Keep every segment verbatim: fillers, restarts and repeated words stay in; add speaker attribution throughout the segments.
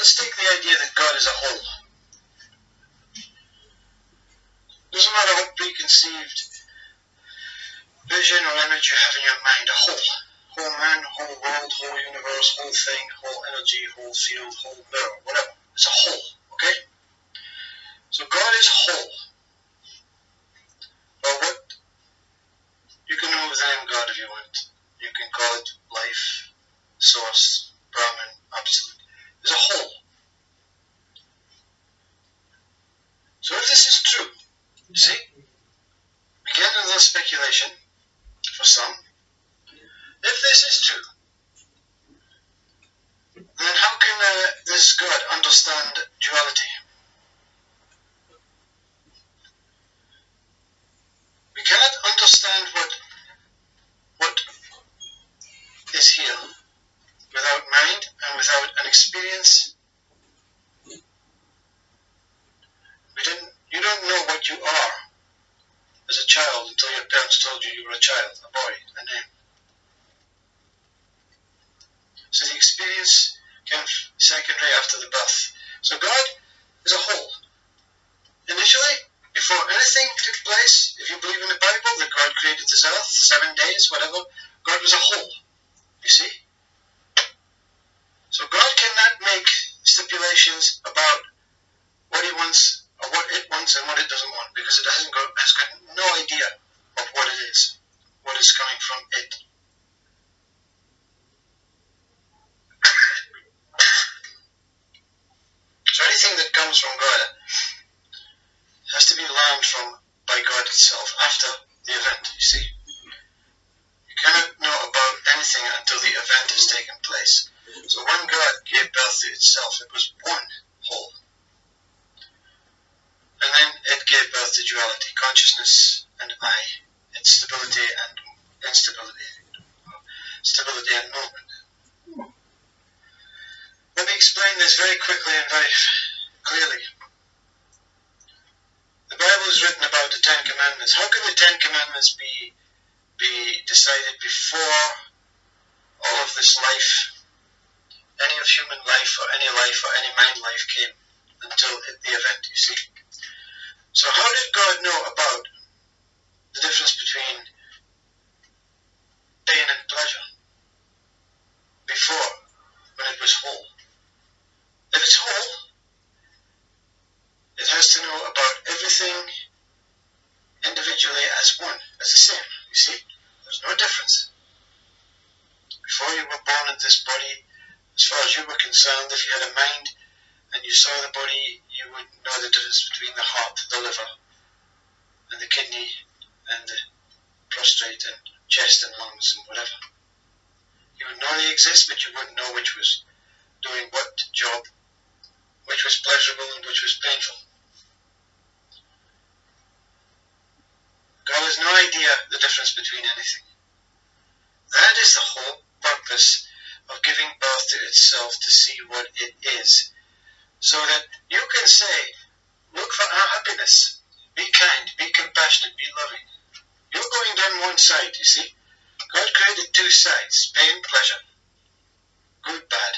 Speaker 1: let's take the idea that God is a whole. Doesn't matter what preconceived vision or image you have in your mind, a whole. Whole man, whole world, whole universe, whole thing, whole energy, whole field, whole mirror, whatever. It's a whole, okay? So God is whole. Well, what? You can know the name God if you want. You can call it life, source, Brahman, absolute. It's a whole. So if this is true, you see, we get into the speculation for some. If this is true, then how can uh, this God understand duality? We cannot understand what what is here without mind and without an experience. We didn't. You don't know what you are as a child until your parents told you you were a child, a boy, a name. So the experience came secondary after the birth. So God is a whole. Initially, before anything took place, if you believe in the Bible that God created this earth, seven days, whatever, God was a whole. You see? So God cannot make stipulations about what He wants, or what it wants and what it doesn't want, because it hasn't got, has got no idea of what it is, what is coming from it. So anything that comes from God has to be learned from by God itself after the event, you see. You cannot know about anything until the event has taken place. So when God gave birth to itself, it was one whole. And then it gave birth to duality, consciousness and I, its stability and instability, stability and movement. Let me explain this very quickly and very clearly. The Bible is written about the Ten Commandments. How can the Ten Commandments be be decided before all of this life, any of human life or any life or any mind life came until the event, you see? So how did God know about the difference between pain and pleasure before, when it was whole? If it's whole, it has to know about everything individually as one, as the same, you see? There's no difference. Before you were born in this body, as far as you were concerned, if you had a mind and you saw the body, you would know the difference between the heart, the liver, and the kidney, and the prostate, and chest, and lungs, and whatever. You would know they exist, but you wouldn't know which was doing what job, which was pleasurable and which was painful. God has no idea the difference between anything. That is the whole purpose of giving birth to itself, to see what it is. So that you can say, look for our happiness. Be kind, be compassionate, be loving. You're going down one side, you see. God created two sides, pain, pleasure. Good, bad.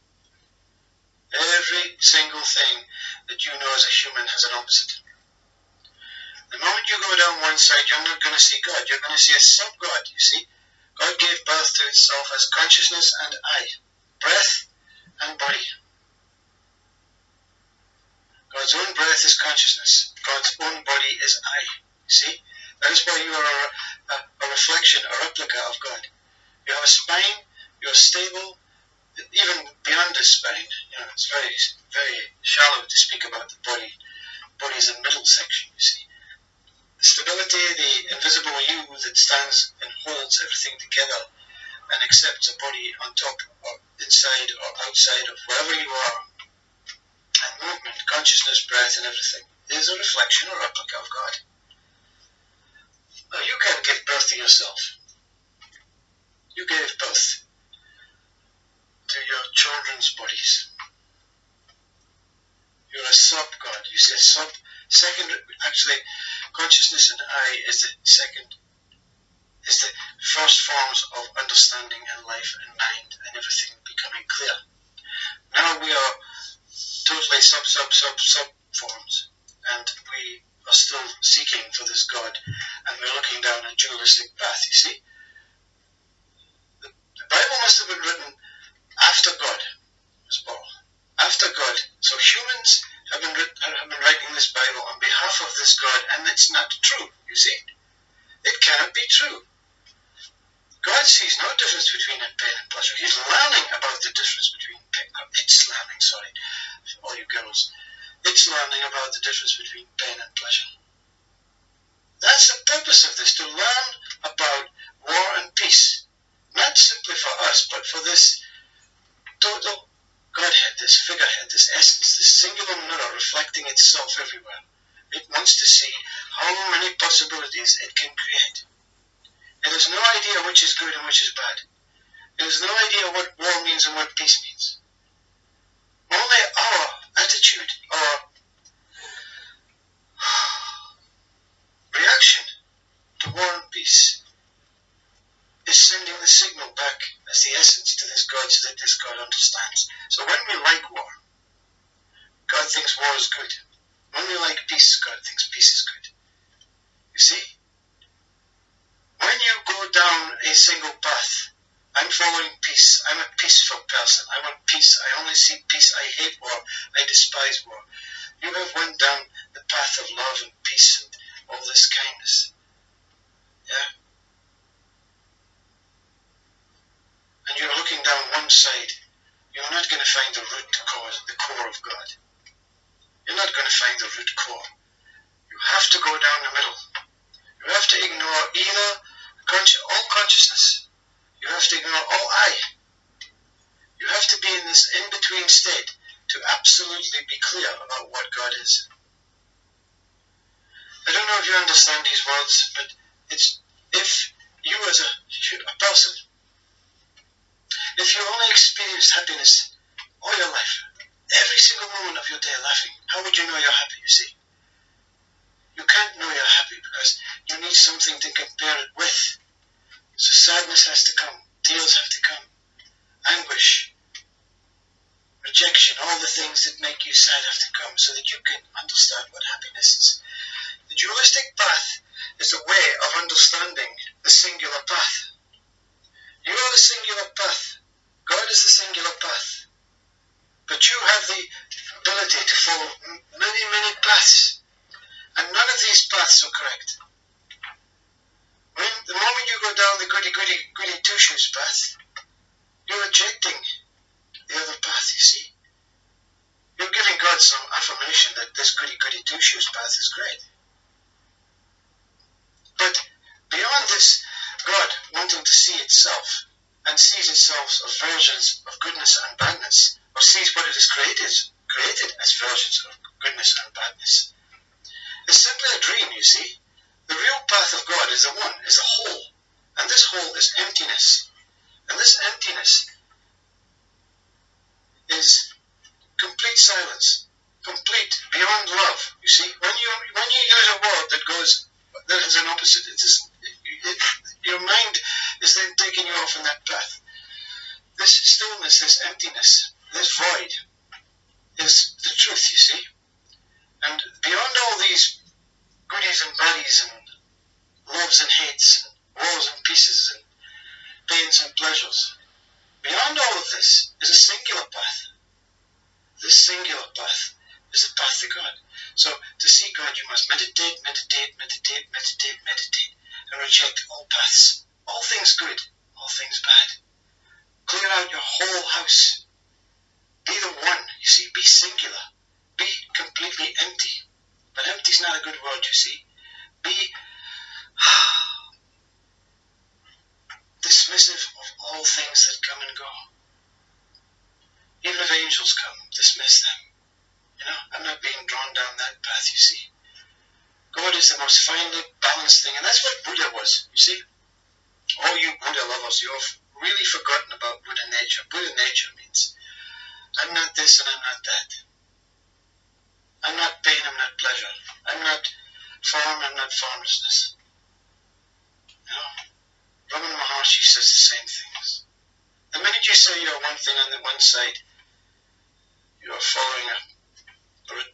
Speaker 1: Every single thing that you know as a human has an opposite. The moment you go down one side, you're not going to see God. You're going to see a sub-God, you see. God gave birth to itself as consciousness and I, breath and body. God's own breath is consciousness. God's own body is I, you see. That is why you are a, a, a reflection, a replica of God. You have a spine, you're stable, even beyond the spine. You know, it's very, very shallow to speak about the body. The body is a middle section, you see. The stability, the invisible you that stands and holds everything together and accepts a body on top or inside or outside of wherever you are, and movement, consciousness, breath and everything is a reflection or replica of God. Now you can't give birth to yourself. You gave birth to your children's bodies. You're a sub-God. You say sub, second, actually, consciousness and I is the second, is the first forms of understanding and life and mind and everything becoming clear. Now we are sub, sub, sub forms. And we are still seeking for this God, and we're looking down a dualistic path, you see. The, the Bible must have been written after God was born. After God. So humans have been, writ- have been writing this Bible on behalf of this God, and it's not true, you see. It cannot be true. God sees no difference between pain and pleasure. He's learning about the difference between pain. It's learning, sorry, all you girls. It's learning about the difference between pain and pleasure. That's the purpose of this, to learn about war and peace. Not simply for us, but for this total Godhead, this figurehead, this essence, this singular mirror reflecting itself everywhere. It wants to see how many possibilities it can create. It has no idea which is good and which is bad. It has no idea what war means and what peace means. Only our attitude, our reaction to war and peace is sending the signal back as the essence to this God so that this God understands. So when we like war, God thinks war is good. When we like peace, God thinks peace is good. You see? When you go down a single path, I'm following peace. I'm a peaceful person. I want peace. I only see peace. I hate war. I despise war. You have went down the path of love and peace and all this kindness. Yeah? And you're looking down one side. You're not going to find the root cause, the core of God. You're not going to find the root core. You have to go down the middle. You have to ignore either all consciousness. You have to ignore all I. You have to be in this in-between state to absolutely be clear about what God is. I don't know if you understand these words, but it's if you as a, a person, if you only experienced happiness all your life, every single moment of your day laughing, how would you know you're happy, you see? You can't know you're happy because you need something to compare it with. So sadness has to come, tears have to come, anguish, rejection, all the things that make you sad have to come so that you can understand what happiness is. The dualistic path is a way of understanding the singular path. You are the singular path. God is the singular path. But you have the ability to follow many, many paths. And none of these paths are correct. When, the moment you go down the goody, goody, goody two-shoes path, you're rejecting the other path, you see. You're giving God some affirmation that this goody, goody two-shoes path is great. But beyond this, God wanting to see itself, and sees itself as versions of goodness and badness, or sees what it is created, created as versions of goodness and badness, it's simply a dream, you see. The real path of God is the one, is a whole. And this whole is emptiness. And this emptiness is complete silence, complete, beyond love, you see. When you when you use a word that goes, that has an opposite, it is, it, it, your mind is then taking you off on that path. This stillness, this emptiness, this void is the truth, you see. And beyond all these goodies and baddies and loves and hates and wars and peaces and pains and pleasures, beyond all of this is a singular path. This singular path is the path to God. So to see God, you must meditate, meditate, meditate, meditate, meditate, and reject all paths, all things good, all things bad. Clear out your whole house. Be the one, you see, be singular. Be completely empty. But empty is not a good word, you see. Be dismissive of all things that come and go. Even if angels come, dismiss them. You know, I'm not being drawn down that path, you see. God is the most finely balanced thing, and that's what Buddha was, you see. All you Buddha lovers, you've really forgotten about Buddha nature. Buddha nature means, I'm not this and I'm not that. I'm not pain, I'm not pleasure. I'm not form, I'm not formlessness. You know, Ramana Maharshi says the same things. The minute you say you're one thing on the one side, you are following a, a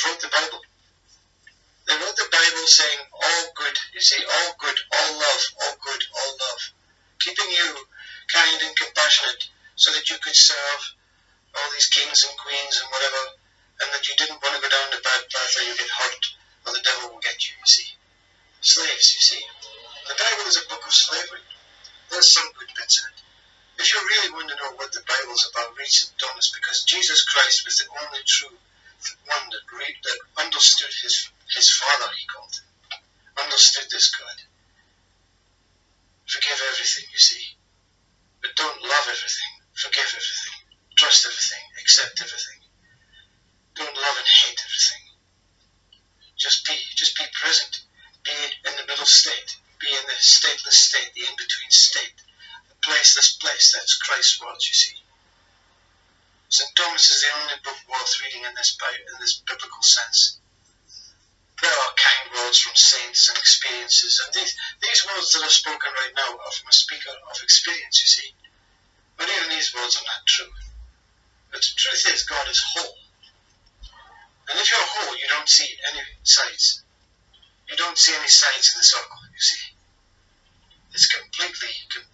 Speaker 1: wrote the Bible. They wrote the Bible saying all good, you see, all good, all love, all good, all love. Keeping you kind and compassionate so that you could serve all these kings and queens and whatever, and that you didn't want to go down the bad path or you get hurt or the devil will get you, you see. Slaves, you see. The Bible is a book of slavery. There's some good bits in it. If you really want to know what the Bible's about, read Saint Thomas, because Jesus Christ was the only true one that, read, that understood his, his Father, he called him. Understood this God. Forgive everything, you see. But don't love everything. Forgive everything. Trust everything. Accept everything. Don't love and hate everything. Just be, just be present. Be in the middle state. Be in the stateless state, the in-between state. The placeless place. That's Christ's words, you see. Saint Thomas is the only book worth reading in this, in this biblical sense. There are kind words from saints and experiences, and these, these words that are spoken right now are from a speaker of experience, you see. But even these words are not true. But the truth is, God is whole. And if you're whole, you don't see any sides. You don't see any sides in the circle, you see. It's completely, completely